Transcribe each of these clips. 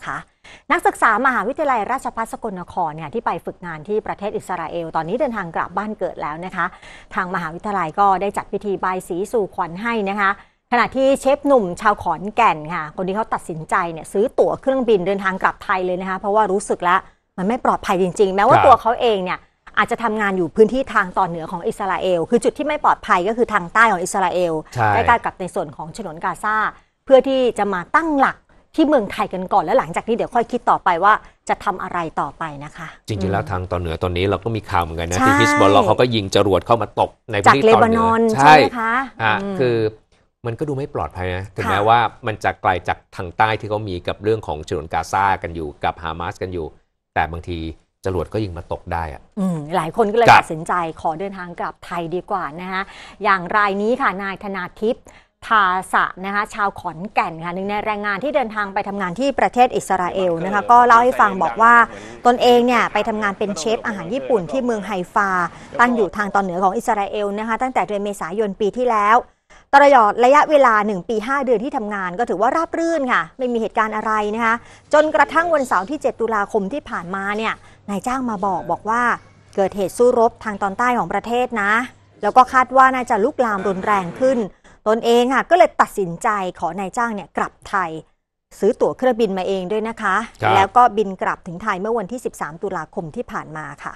นะคะนักศึกษามหาวิทยาลัยราชภัฏสกลนครเนี่ยที่ไปฝึกงานที่ประเทศอิสราเอลตอนนี้เดินทางกลับบ้านเกิดแล้วนะคะทางมหาวิทยาลัยก็ได้จัดพิธีบายสีสู่ขวัญให้นะคะขณะที่เชฟหนุ่มชาวขอนแก่นค่ะคนที่เขาตัดสินใจเนี่ยซื้อตั๋วเครื่องบินเดินทางกลับไทยเลยนะคะเพราะว่ารู้สึกแล้วมันไม่ปลอดภัยจริงๆแม้ว่าตัวเขาเองเนี่ยอาจจะทำงานอยู่พื้นที่ทางตอนเหนือของอิสราเอลคือจุดที่ไม่ปลอดภัยก็คือทางใต้ของอิสราเอลใกล้ๆกับในส่วนของฉนวนกาซาเพื่อที่จะมาตั้งหลักที่เมืองไทยกันก่อนแล้วหลังจากนี้เดี๋ยวค่อยคิดต่อไปว่าจะทำอะไรต่อไปนะคะจริงๆแล้วทางตอนเหนือตอนนี้เราก็มีข่าวเหมือนกันนะที่ฮิสบอลเราเขาก็ยิงจรวดเข้ามาตกในพื้นที่ตอนเหนือใช่ไหมคะคือมันก็ดูไม่ปลอดภัยนะถึงแม้ว่ามันจะไกลจากทางใต้ที่เขามีกับเรื่องของฉนวนกาซากันอยู่กับฮามาสกันอยู่แต่บางทีจรวดก็ยิงมาตกได้อะหลายคนก็เลยตัดสินใจขอเดินทางกลับไทยดีกว่านะคะอย่างรายนี้ค่ะนายธนาทิพย์ทาสะนะคะชาวขอนแก่นค่ะหนึ่งในแรงงานที่เดินทางไปทำงานที่ประเทศอิสราเอลนะคะก็เล่าให้ฟังบอกว่าตนเองเนี่ยไปทำงานเป็นเชฟอาหารญี่ปุ่นที่เมืองไฮฟาตั้งอยู่ทางตอนเหนือของอิสราเอลนะคะตั้งแต่เดือนเมษายนปีที่แล้วตลอดระยะเวลา1 ปี 5 เดือนที่ทำงานก็ถือว่าราบรื่นค่ะไม่มีเหตุการณ์อะไรนะคะจนกระทั่งวันเสาร์ที่7 ตุลาคมที่ผ่านมาเนี่ยนายจ้างมาบอกว่าเกิดเหตุสู้รบทางตอนใต้ของประเทศนะแล้วก็คาดว่าน่าจะลุกลามรุนแรงขึ้นตนเองค่ะก็เลยตัดสินใจขอนายจ้างเนี่ยกลับไทยซื้อตั๋วเครื่องบินมาเองด้วยนะคะแล้วก็บินกลับถึงไทยเมื่อวันที่13 ตุลาคมที่ผ่านมาค่ะ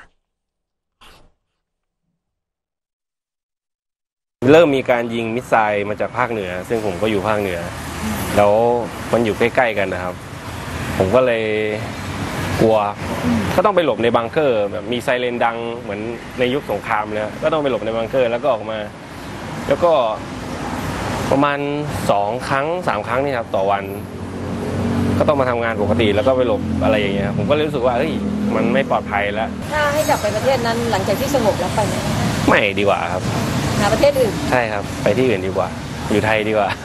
เริ่มมีการยิงมิสไซล์มาจากภาคเหนือซึ่งผมก็อยู่ภาคเหนือแล้วมันอยู่ใกล้ๆกันนะครับผมก็เลยกลัวก็ต้องไปหลบในบังเกอร์แบบมีไซเรนดังเหมือนในยุคสงครามเลยก็ต้องไปหลบในบังเกอร์แล้วก็ออกมาแล้วก็ประมาณ2 ครั้ง 3 ครั้งนี่ครับต่อวันก็ต้องมาทำงานปกติแล้วก็ไปหลบอะไรอย่างเงี้ยผมก็รู้สึกว่าเฮ้ยมันไม่ปลอดภัยแล้วถ้าให้กลับไปประเทศนั้นหลังจากที่สงบแล้วไปไหมไม่ดีกว่าครับหาประเทศอื่นใช่ครับไปที่อื่นดีกว่าอยู่ไทยดีกว่า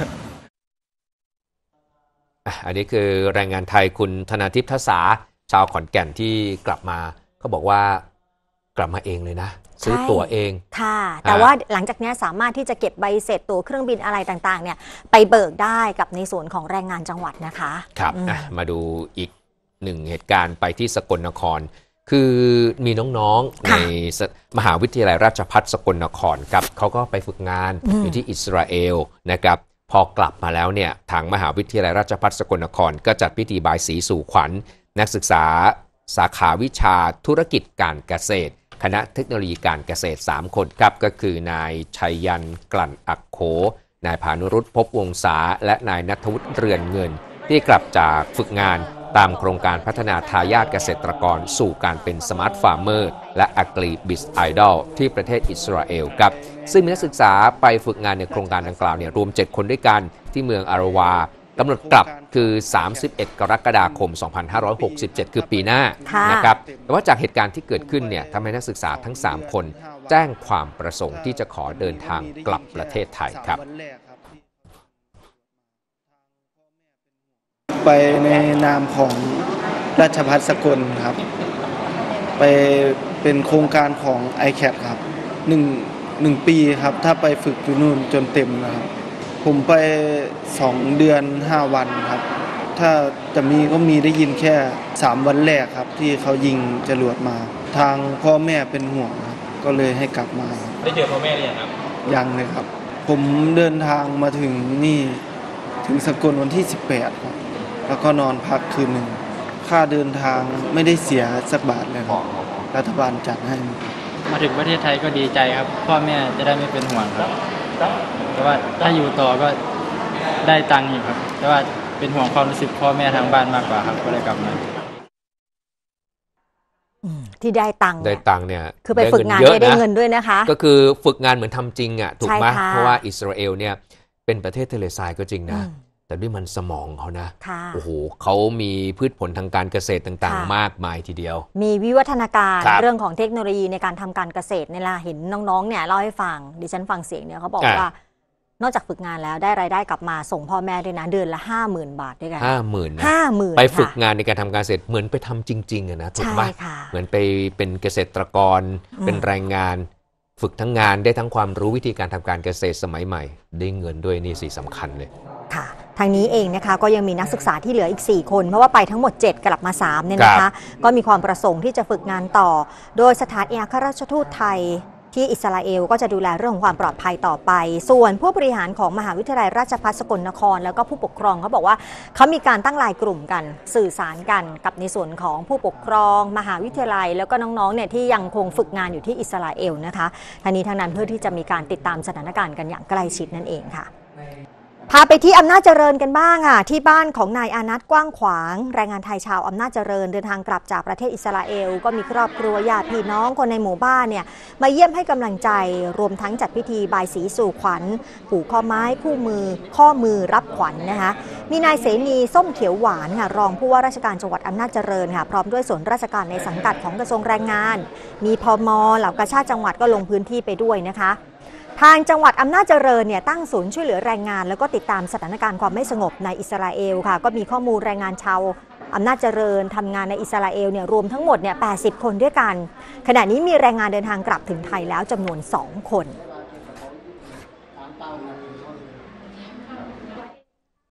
อันนี้คือแรงงานไทยคุณธนาทิพย์ทศาชาวขอนแก่นที่กลับมาเขาบอกว่ากลับมาเองเลยนะซื้อตั๋วเองค่ะแต่ว่าหลังจากนี้สามารถที่จะเก็บใบเสร็จตั๋วเครื่องบินอะไรต่างๆเนี่ยไปเบิกได้กับในส่วนของแรงงานจังหวัดนะคะครับมาดูอีกหนึ่งเหตุการณ์ไปที่สกลนครคือมีน้องๆในมหาวิทยาลัยราชภัฏสกลนครครับเขาก็ไปฝึกงานอยู่ที่อิสราเอลนะครับพอกลับมาแล้วเนี่ยทางมหาวิทยาลัยราชภัฏสกลนครก็จัดพิธีบายสีสู่ขวัญนักศึกษาสาขาวิชาธุรกิจการเกษตรคณะเทคโนโลยีการเกษตร3 คนครับก็คือนายชัยยันกลั่นอักโขนายพานุรุตภพวงศาและนายณัฐวุฒิเรือนเงินที่กลับจากฝึกงานตามโครงการพัฒนาทายาทเกษตรกรสู่การเป็นสมาร์ทฟาร์มเมอร์และอักรีบิสไอดอลที่ประเทศอิสราเอลครับซึ่งมีนักศึกษาไปฝึกงานในโครงการดังกล่าวเนี่ยรวม7 คนด้วยกันที่เมืองอาราวากำหนดกลับคือ31 กรกฎาคม 2567 คือปีหน้านะครับแต่ว่าจากเหตุการณ์ที่เกิดขึ้นเนี่ยทำให้นักศึกษาทั้ง3 คนแจ้งความประสงค์ที่จะขอเดินทางกลับประเทศไทยครับไปในนามของราชภัฏสกลครับไปเป็นโครงการของ ICAT ครับ1 ปีครับถ้าไปฝึกอยู่นู่นจนเต็มนะครับผมไป2 เดือน 5 วันครับถ้าจะมีก็มีได้ยินแค่3 วันแรกครับที่เขายิงจรวดมาทางพ่อแม่เป็นห่วงครับก็เลยให้กลับมาได้เจอพ่อแม่หรือยังครับยังเลยครับผมเดินทางมาถึงนี่ถึงสกลวันที่18ครับแล้วก็นอนพักคืนหนึ่งค่าเดินทางไม่ได้เสียสักบาทเลยครับรัฐบาลจัดให้มาถึงประเทศไทยก็ดีใจครับพ่อแม่จะได้ไม่เป็นห่วงครับแต่ว่าถ้าอยู่ต่อก็ได้ตังค์อยู่ครับแต่ว่าเป็นห่วงความรู้สึกพ่อแม่ทางบ้านมากกว่าครับก็เลยกลับมาที่ได้ตังค์เนี่ยคือไปฝึกงานได้เงินด้วยนะคะก็คือฝึกงานเหมือนทำจริงอ่ะถูกไหมเพราะว่าอิสราเอลเนี่ยเป็นประเทศทะเลทรายก็จริงนะแต่ด้วยมันสมองเขานะโอ้โหเขามีพืชผลทางการเกษตรต่างๆมากมายทีเดียวมีวิวัฒนาการเรื่องของเทคโนโลยีในการทำการเกษตรเนี่ยล่ะเห็นน้องๆเนี่ยเล่าให้ฟังดิฉันฟังเสียงเนี่ยเขาบอกว่านอกจากฝึกงานแล้วได้รายได้กลับมาส่งพ่อแม่ด้วยนะเดือนละ 50,000 บาทด้วยกัน50,000 ไปฝึกงานในการทำการเกษตรเหมือนไปทำจริงๆอะนะถูกไหมเหมือนไปเป็นเกษตรกรเป็นแรงงานฝึกทั้งงานได้ทั้งความรู้วิธีการทำการเกษตรสมัยใหม่ได้เงินด้วยนี่สิสำคัญเลยค่ะทางนี้เองนะคะก็ยังมีนักศึกษาที่เหลืออีก4คนเพราะว่าไปทั้งหมด7กลับมา3เนี่ยนะคะก็มีความประสงค์ที่จะฝึกงานต่อโดยสถานเอกอัครราชทูตไทยที่อิสราเอลก็จะดูแลเรื่องของความปลอดภัยต่อไปส่วนผู้บริหารของมหาวิทยาลัยราชภัฏสกลนครแล้วก็ผู้ปกครองเขาบอกว่าเขามีการตั้งไลน์กลุ่มกันสื่อสารกันกับในส่วนของผู้ปกครองมหาวิทยาลัยแล้วก็น้องๆเนี่ยที่ยังคงฝึกงานอยู่ที่อิสราเอลนะคะทั้งนี้ทั้งนั้นเพื่อที่จะมีการติดตามสถานการณ์กันอย่างใกล้ชิดนั่นเองค่ะพาไปที่อำนาจเจริญกันบ้างค่ะที่บ้านของนายอานัทกว้างขวางแรงงานไทยชาวอำนาจเจริญเดินทางกลับจากประเทศอิสราเอลก็มีครอบครัวญาติพี่น้องคนในหมู่บ้านเนี่ยมาเยี่ยมให้กำลังใจรวมทั้งจัดพิธีบายสีสู่ขวัญผูกข้อไม้ข้อมือรับขวัญนะคะมีนายเสนีส้มเขียวหวานค่ะรองผู้ว่าราชการจังหวัดอำนาจเจริญค่ะพร้อมด้วยส่วนราชการในสังกัดของกระทรวงแรงงานมีพม.เหล่ากาชาดจังหวัดก็ลงพื้นที่ไปด้วยนะคะทางจังหวัดอำนาจเจริญเนี่ยตั้งศูนย์ช่วยเหลือแรงงานแล้วก็ติดตามสถานการณ์ความไม่สงบในอิสราเอลค่ะก็มีข้อมูลแรงงานชาวอำนาจเจริญทำงานในอิสราเอลเนี่ยรวมทั้งหมดเนี่ย80 คนด้วยกันขณะนี้มีแรงงานเดินทางกลับถึงไทยแล้วจำนวน2 คน